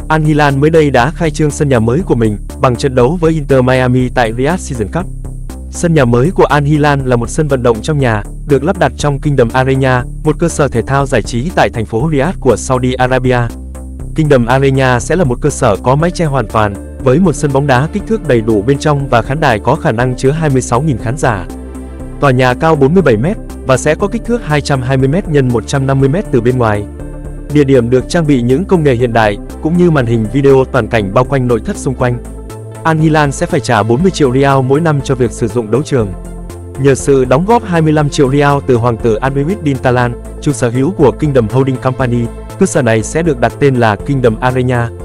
Al Hilal mới đây đã khai trương sân nhà mới của mình bằng trận đấu với Inter Miami tại Riyadh Season Cup. Sân nhà mới của Al Hilal là một sân vận động trong nhà, được lắp đặt trong Kingdom Arena, một cơ sở thể thao giải trí tại thành phố Riyadh của Saudi Arabia. Kingdom Arena sẽ là một cơ sở có mái che hoàn toàn, với một sân bóng đá kích thước đầy đủ bên trong và khán đài có khả năng chứa 26.000 khán giả. Tòa nhà cao 47m và sẽ có kích thước 220m x 150m từ bên ngoài. Địa điểm được trang bị những công nghệ hiện đại, cũng như màn hình video toàn cảnh bao quanh nội thất xung quanh. Al Hilal sẽ phải trả 40 triệu rial mỗi năm cho việc sử dụng đấu trường. Nhờ sự đóng góp 25 triệu rial từ Hoàng tử Abdulhamid bin Talal, chủ sở hữu của Kingdom Holding Company, cơ sở này sẽ được đặt tên là Kingdom Arena.